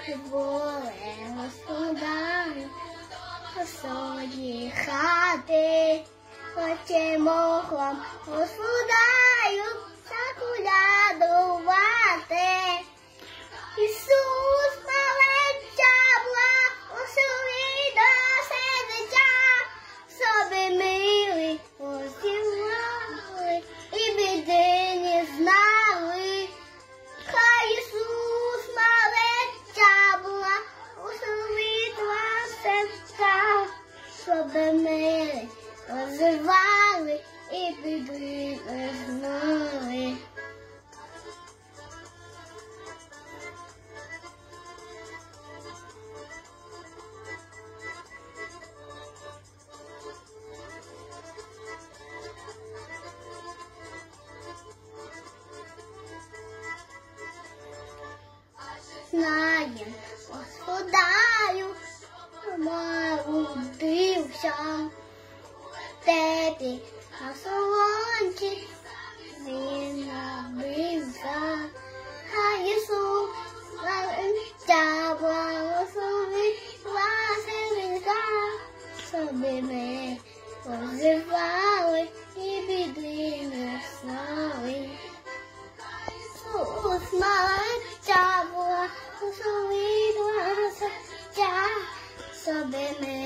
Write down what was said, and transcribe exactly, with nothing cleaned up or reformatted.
воле господарю, своїй хати, хочемо вам господарю заколядувати. Ісус малеча благослови до серця, собі милий посівали і біди не знали. Хай Ісус малеча благослови до серця, собі милий позивали і біди не знали. Знаєм, господарю, народився, теплі на солонці він набився. Хай Ісус малеча благослови Василика, собі ми позивали і біди не знали. Ісус малеча благослови до серця, собі ми